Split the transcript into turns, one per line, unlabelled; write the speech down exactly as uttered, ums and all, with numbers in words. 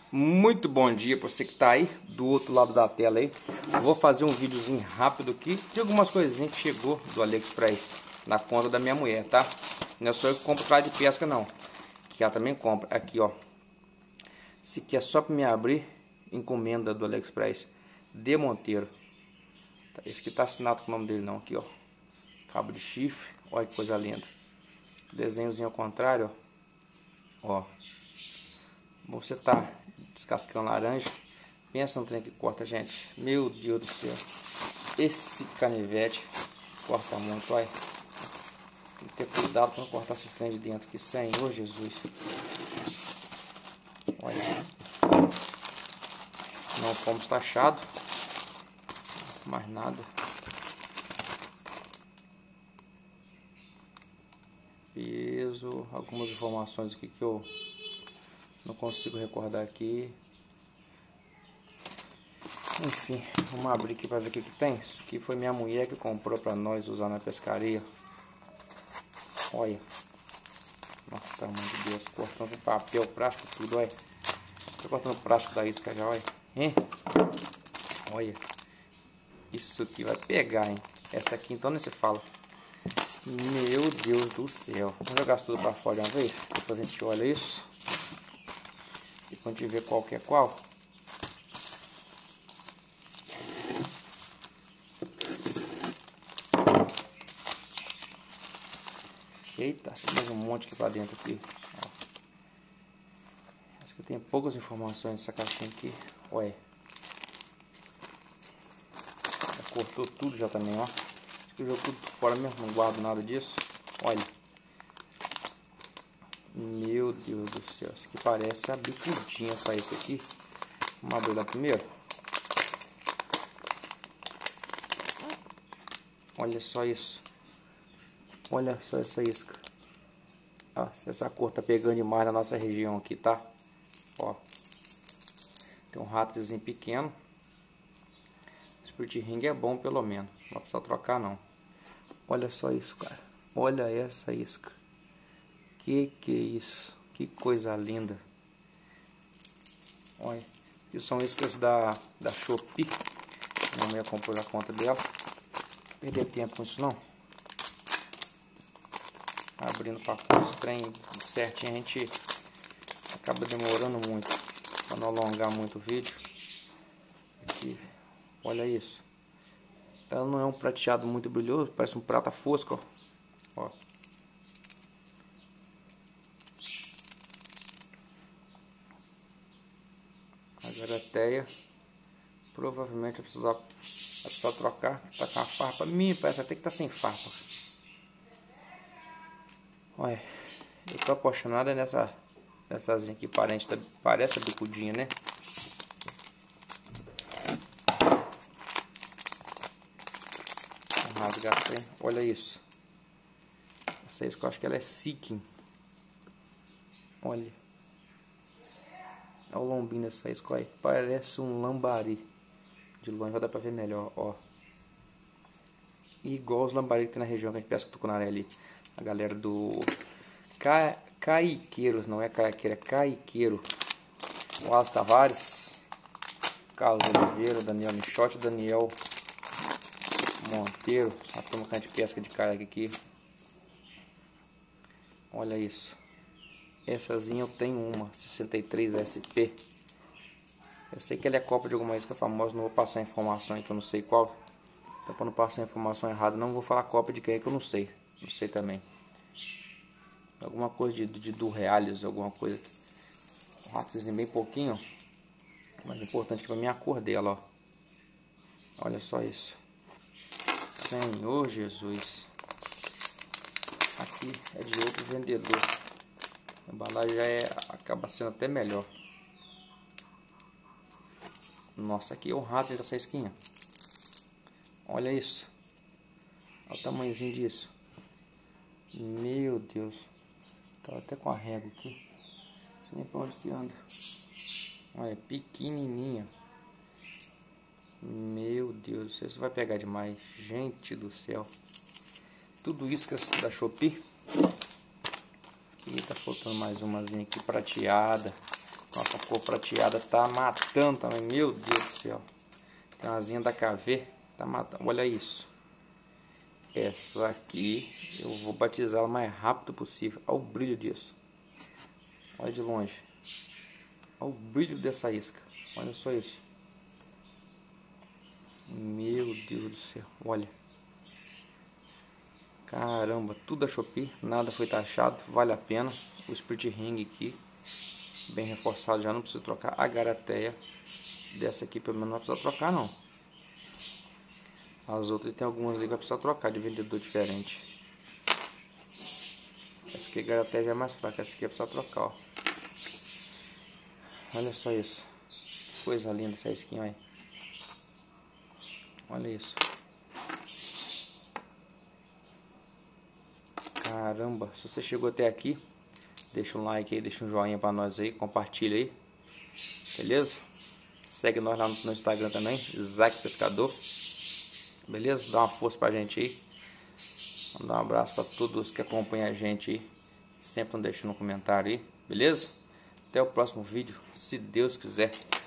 Muito bom dia para você que está aí do outro lado da tela aí. Eu vou fazer um videozinho rápido aqui de algumas coisinhas que chegou do AliExpress na conta da minha mulher, tá? Não é só eu que compro tralha de pesca não, que ela também compra. Aqui, ó. Esse aqui é só para me abrir encomenda do AliExpress de Monteiro. Esse aqui tá assinado com o nome dele não, aqui, ó. Cabo de chifre, olha que coisa linda. Desenhozinho ao contrário, ó. Ó. Você tá descascando laranja, pensa no trem que corta, gente. Meu Deus do céu, esse canivete corta muito, olha. Tem que ter cuidado para não cortar esse trem de dentro aqui, Senhor Jesus. Olha, não fomos taxados, mais nada. Peso, algumas informações aqui que eu não consigo recordar aqui. Enfim, vamos abrir aqui para ver o que, que tem. Isso aqui foi minha mulher que comprou para nós usar na pescaria. Olha. Nossa, mãe de Deus. Cortando papel, plástico, tudo, olha. Tô cortando o plástico da isca já, olha. Hein? Olha. Isso aqui vai pegar, hein? Essa aqui então nem se fala. Meu Deus do céu. Vamos jogar isso tudo para fora de uma vez? Depois a gente olha isso. E quando a gente vê qual que é qual. Eita, tem mais um monte aqui pra dentro aqui. Ó. Acho que tem poucas informações nessa caixinha aqui. Olha. Já cortou tudo já também, ó. Acho que eu jogo tudo fora mesmo, não guardo nada disso. Olha. Meu Deus do céu, isso aqui parece a bicudinha essa isca aqui. Vamos abrir lá primeiro. Olha só isso. Olha só essa isca. Ó, essa cor tá pegando demais na nossa região aqui, tá? Ó. Tem um ratozinho pequeno. Split ring é bom pelo menos. Não precisa trocar não. Olha só isso, cara. Olha essa isca. Que que é isso? Que coisa linda. Olha. Isso são iscas da, da Shopee. Minha mulher comprou a conta dela. Não perder tempo com isso não. Abrindo para o trem certinho, a gente acaba demorando muito. Para não alongar muito o vídeo. Aqui, olha isso. Ela não é um prateado muito brilhoso, parece um prata fosco, ó. Ó. A garateia, provavelmente eu precisar, precisar trocar, tá com a farpa minha, parece até que tá sem farpa. Olha, eu tô apaixonado nessa nessazinha aqui, parente, parece a bicudinha, né? Rasgar, olha isso. Essa isca eu acho que ela é Seeking. Olha. Olha o lombinho dessa isca, olha. Parece um lambari. De longe vai dar pra ver melhor, ó. Igual os lambari que tem na região que a gente pesca tucunaré ali. A galera do Ca... Caiqueiros, não é caiqueiro, é Caiqueiro. O Alas Tavares, Carlos Oliveira, Daniel Michotti, Daniel Monteiro. A turma que a gente pesca de caiaque aqui. Olha isso. Essazinha eu tenho uma, sessenta e três S P. Eu sei que ele é copa de alguma isca famosa, não vou passar informação aí que eu não sei qual. Então para não passar informação errada, não vou falar copa de quem é que eu não sei. Não sei também. Alguma coisa de, de do Reales, alguma coisa. Um ratozinho bem pouquinho. Mas importante que para mim é a cor dela, ó. Olha só isso. Senhor Jesus. Aqui é de outro vendedor. A embalagem já é, acaba sendo até melhor. Nossa, aqui é o rato dessa isquinha. Olha isso. Olha o tamanhozinho disso. Meu Deus. Tá até com a régua aqui. Não sei nem pra onde que anda. Olha, pequenininha. Meu Deus, isso vai pegar demais. Gente do céu. Tudo isso que é da Shopee. Aqui tá faltando mais umazinha aqui prateada. Nossa, a cor prateada tá matando também. Meu Deus do céu. Tem uma asinha da K V. Tá matando. Olha isso. Essa aqui eu vou batizá-la o mais rápido possível. Olha o brilho disso. Olha de longe. Olha o brilho dessa isca. Olha só isso. Meu Deus do céu. Olha. Caramba, tudo da Shopee. Nada foi taxado. Vale a pena. O split ring aqui. Bem reforçado. Já não precisa trocar. A garateia. Dessa aqui pelo menos não precisa trocar não. As outras tem algumas ali que vai precisar trocar de vendedor diferente. Essa aqui a garateia já é mais fraca. Essa aqui vai precisar trocar, ó. Olha só isso. Coisa linda essa skin aí. Olha isso. Caramba, se você chegou até aqui, deixa um like aí, deixa um joinha pra nós aí, compartilha aí. Beleza? Segue nós lá no Instagram também, Isaac Pescador. Beleza? Dá uma força pra gente aí. Mandar um abraço pra todos que acompanham a gente aí. Sempre não deixa no comentário aí, beleza? Até o próximo vídeo, se Deus quiser.